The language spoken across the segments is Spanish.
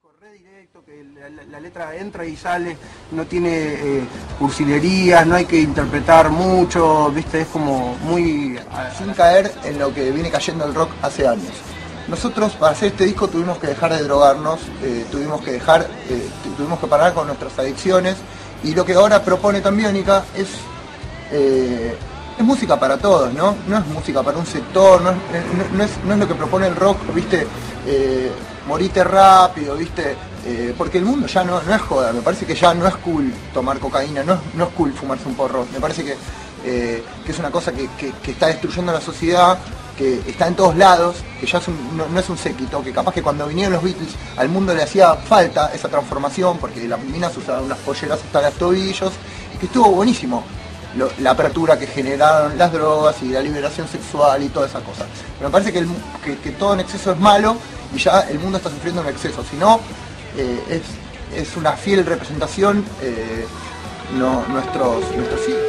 Re directo, que la letra entra y sale, no tiene cursilerías, no hay que interpretar mucho, ¿viste? Es como muy... Sin caer en lo que viene cayendo el rock hace años. Nosotros para hacer este disco tuvimos que dejar de drogarnos, tuvimos que parar con nuestras adicciones, y lo que ahora propone Tambiónica es música para todos, ¿no? No es música para un sector, no es lo que propone el rock, ¿viste? Morite rápido, ¿viste? Porque el mundo ya no es joda, me parece que ya no es cool tomar cocaína, no es cool fumarse un porro, me parece que es una cosa que está destruyendo la sociedad, que está en todos lados, que ya no es un séquito, que capaz que cuando vinieron los Beatles al mundo le hacía falta esa transformación, porque las minas usaban unas polleras hasta los tobillos, y que estuvo buenísimo la apertura que generaron las drogas y la liberación sexual y toda esa cosa. Pero me parece que todo en exceso es malo, y ya el mundo está sufriendo en exceso, si no, es una fiel representación nuestros hijos.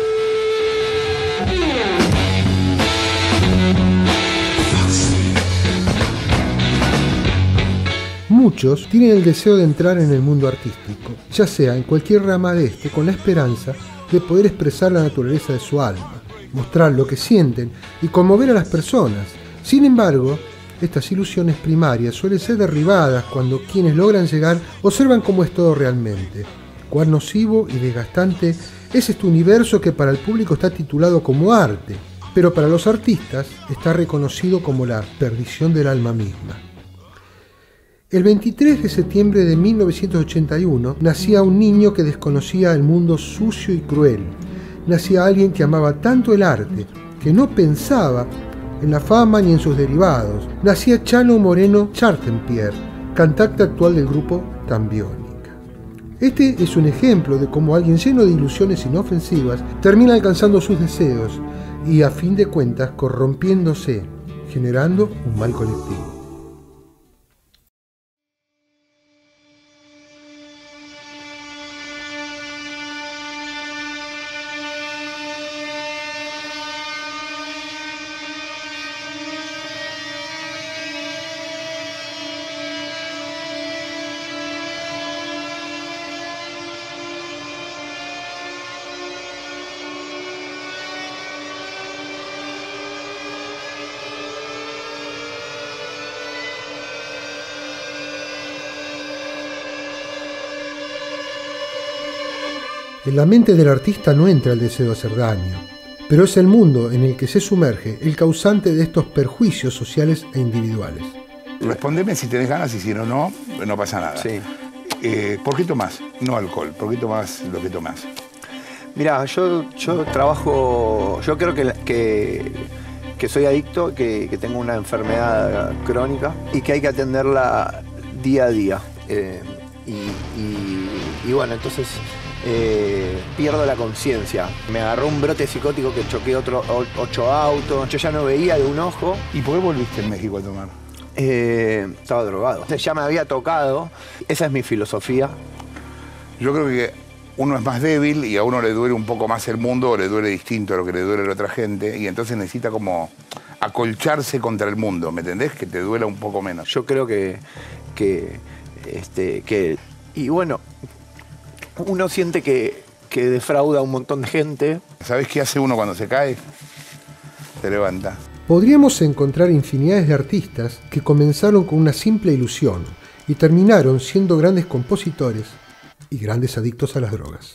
Muchos tienen el deseo de entrar en el mundo artístico, ya sea en cualquier rama de este, con la esperanza de poder expresar la naturaleza de su alma, mostrar lo que sienten y conmover a las personas. Sin embargo, estas ilusiones primarias suelen ser derribadas cuando quienes logran llegar observan cómo es todo realmente. Cuán nocivo y desgastante es este universo que para el público está titulado como arte, pero para los artistas está reconocido como la perdición del alma misma. El 23 de septiembre de 1981 nacía un niño que desconocía el mundo sucio y cruel. Nacía alguien que amaba tanto el arte, que no pensaba en la fama ni en sus derivados. Nacía Chano Moreno Charpentier, cantante actual del grupo Tambiónica. Este es un ejemplo de cómo alguien lleno de ilusiones inofensivas termina alcanzando sus deseos y a fin de cuentas corrompiéndose, generando un mal colectivo. En la mente del artista no entra el deseo de hacer daño, pero es el mundo en el que se sumerge el causante de estos perjuicios sociales e individuales. Respondeme si tenés ganas y si no, no pasa nada. Sí. ¿Por qué tomás? No alcohol, ¿por qué tomás lo que tomás? Mirá, yo trabajo, yo creo que soy adicto, que tengo una enfermedad crónica y que hay que atenderla día a día. Y bueno, entonces pierdo la conciencia. Me agarró un brote psicótico que choqué 8 autos, yo ya no veía de un ojo. ¿Y por qué volviste en México a tomar? Estaba drogado. Ya me había tocado, esa es mi filosofía. Yo creo que uno es más débil y a uno le duele un poco más el mundo, o le duele distinto a lo que le duele a la otra gente, y entonces necesita como acolcharse contra el mundo, ¿me entendés? Que te duela un poco menos. Yo creo que y bueno, uno siente que defrauda a un montón de gente. ¿Sabés qué hace uno cuando se cae? Se levanta. Podríamos encontrar infinidades de artistas que comenzaron con una simple ilusión y terminaron siendo grandes compositores y grandes adictos a las drogas.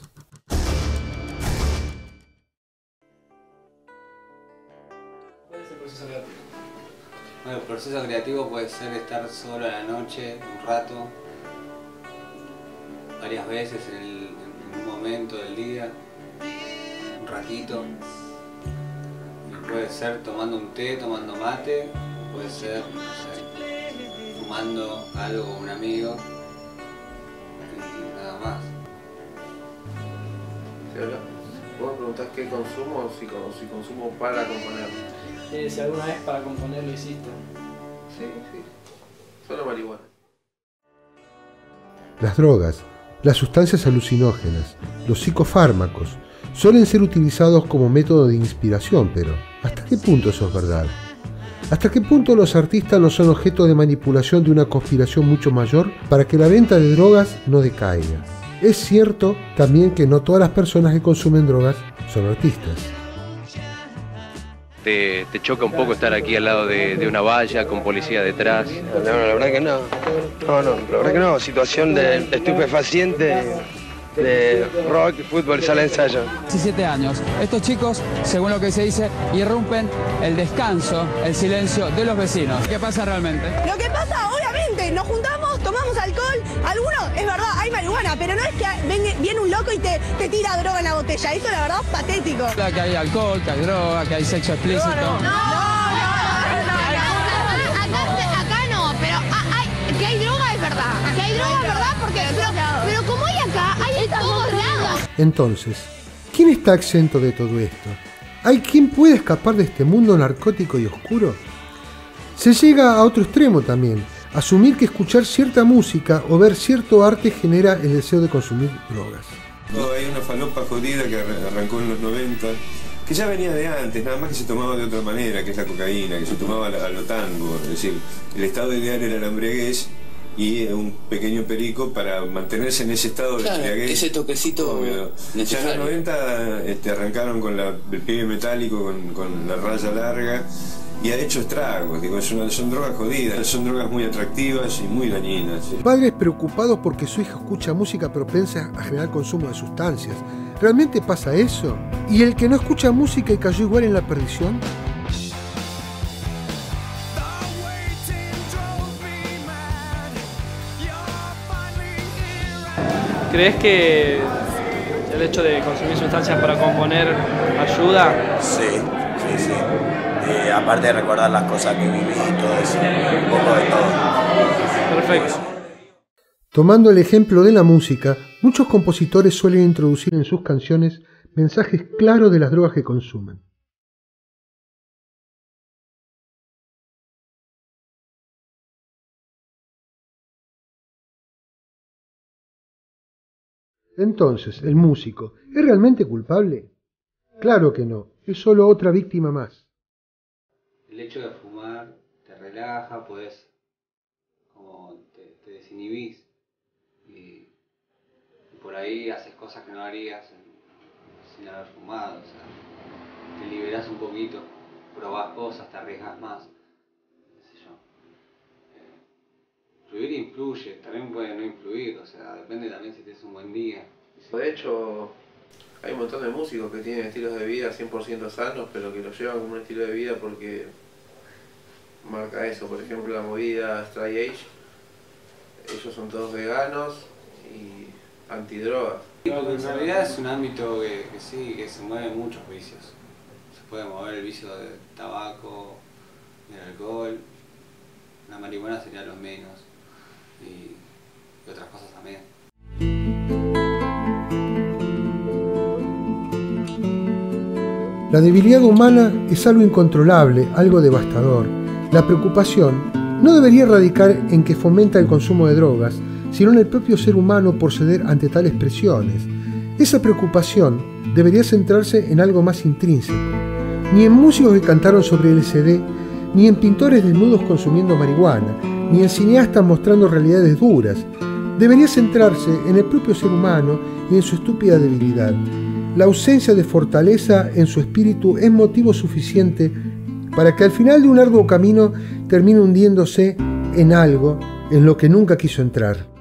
¿Cuál es el proceso creativo? Bueno, el proceso creativo puede ser estar solo a la noche, un rato, varias veces en un momento del día, un ratito. Puede ser tomando un té, tomando mate, puede ser, no sé, fumando algo con un amigo y nada más. Vos me preguntás qué consumo, si consumo para componer. Si alguna vez para componer lo hiciste. Sí, solo marihuana. Las drogas, las sustancias alucinógenas, los psicofármacos suelen ser utilizados como método de inspiración, pero ¿hasta qué punto eso es verdad? ¿Hasta qué punto los artistas no son objeto de manipulación de una conspiración mucho mayor para que la venta de drogas no decaiga? Es cierto también que no todas las personas que consumen drogas son artistas. Te choca un poco estar aquí al lado de una valla con policía detrás. No, la verdad que no. No, la verdad que no. Situación de estupefaciente, de rock, fútbol, sala de ensayo. 17 años. Estos chicos, según lo que se dice, irrumpen el descanso, el silencio de los vecinos. ¿Qué pasa realmente? Lo que pasa, obviamente, nos juntamos, tomamos alcohol. Algunos, es verdad, hay marihuana, pero no es que viene un loco y te tira droga en la botella. Eso, la verdad, es patético. Que hay alcohol, que hay droga, que hay sexo explícito. Acá no, pero que hay droga es verdad. Que hay droga es verdad porque... Pero como hay acá, hay en todos lados. Entonces, ¿quién está exento de todo esto? ¿Hay quien puede escapar de este mundo narcótico y oscuro? Se llega a otro extremo también, asumir que escuchar cierta música o ver cierto arte genera el deseo de consumir drogas. No, hay una falopa jodida que arrancó en los 90, que ya venía de antes, nada más que se tomaba de otra manera, que es la cocaína, que se tomaba a lo tango, es decir, el estado ideal era la embriaguez y un pequeño perico para mantenerse en ese estado de embriaguez. Ese toquecito necesario. Ya en los 90 arrancaron con el pibe metálico, con la raya larga, y ha hecho estragos. Digo, son drogas jodidas, son drogas muy atractivas y muy dañinas. ¿Sí? Padres preocupados porque su hija escucha música propensa a generar consumo de sustancias. ¿Realmente pasa eso? ¿Y el que no escucha música y cayó igual en la perdición? ¿Crees que el hecho de consumir sustancias para componer ayuda? Sí. Aparte de recordar las cosas que viví y todo eso, un poco de todo. Perfecto. Tomando el ejemplo de la música, muchos compositores suelen introducir en sus canciones mensajes claros de las drogas que consumen. Entonces, ¿el músico es realmente culpable? Claro que no, es solo otra víctima más. El hecho de fumar te relaja, pues como te desinhibís y por ahí haces cosas que no harías sin haber fumado, o sea, te liberás un poquito, probás cosas, te arriesgas más, qué sé yo. Influir influye, también puede no influir, o sea, depende también si tienes un buen día. De hecho, hay un montón de músicos que tienen estilos de vida 100% sanos, pero que lo llevan como un estilo de vida porque marca eso. Por ejemplo, la movida Straight Edge, ellos son todos veganos y antidrogas. En realidad es un ámbito que sí, que se mueven muchos vicios. Se puede mover el vicio del tabaco, del alcohol, la marihuana sería lo menos, y otras cosas también. La debilidad humana es algo incontrolable, algo devastador. La preocupación no debería radicar en que fomenta el consumo de drogas, sino en el propio ser humano por ceder ante tales presiones. Esa preocupación debería centrarse en algo más intrínseco. Ni en músicos que cantaron sobre LSD, ni en pintores desnudos consumiendo marihuana, ni en cineastas mostrando realidades duras. Debería centrarse en el propio ser humano y en su estúpida debilidad. La ausencia de fortaleza en su espíritu es motivo suficiente para que al final de un arduo camino termine hundiéndose en algo en lo que nunca quiso entrar.